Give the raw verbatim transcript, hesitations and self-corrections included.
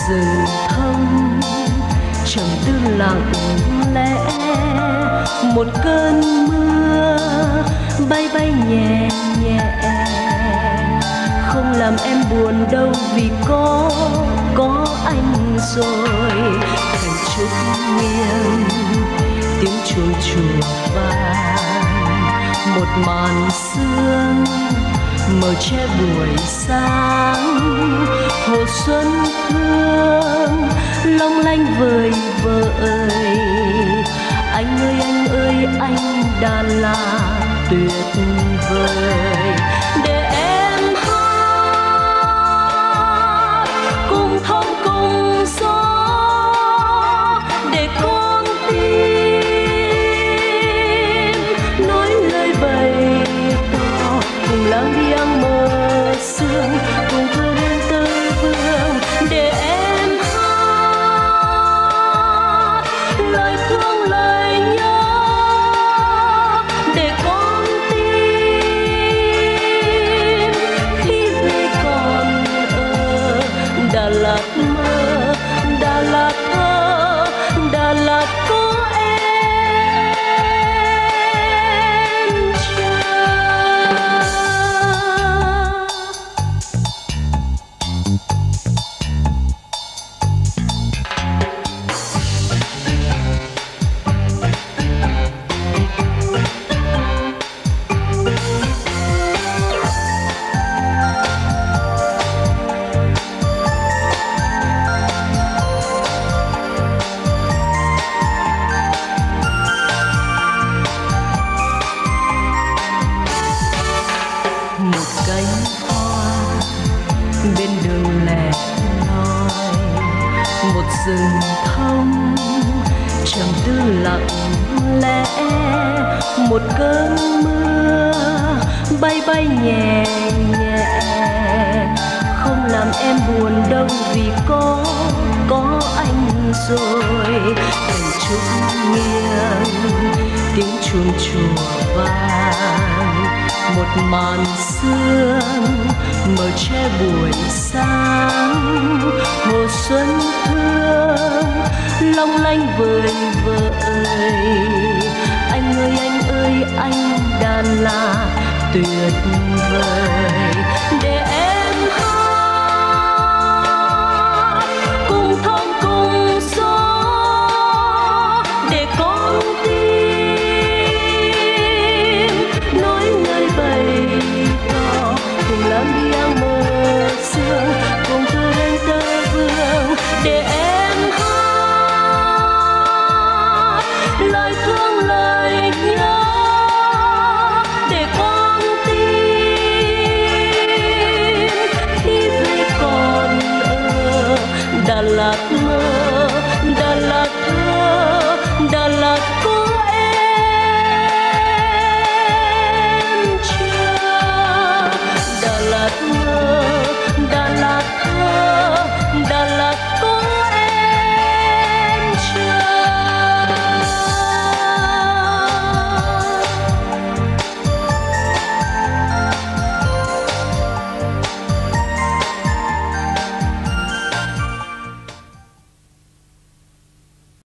rừng thâm trầm tư lặng lẽ, một cơn mưa bay bay nhẹ nhẹ, không làm em buồn đâu vì có có anh rồi. Thành trúc nghiêng tiếng chuông chùa vang, một màn sương mờ che buổi sáng. Hồ xuân hương long lanh vời vợi, anh ơi anh ơi anh Đà Lạt tuyệt vời. Để em hát cùng thông cùng gió, để con tim nói lời bày tỏ, cùng lang biang mơ sương, cùng vươn lên tới vương. Để em hát lời thương lời nhớ, để con tim khi về còn ở Đà Lạt mơ, Đà Lạt thơ, Đà Lạt có em chờ. Một cánh hoa bên đường lẻ loi, một rừng thông trầm tư lặng lẽ, một cơn mưa bay bay nhẹ nhẹ, không làm em buồn đâu vì có có anh rồi. Thành trúc nghiêng tiếng chuông chùa vang, một màn sương mờ che buổi sáng. Hồ xuân hương long lanh vời vợi, anh ơi anh ơi anh Đà Lạt tuyệt vời. Để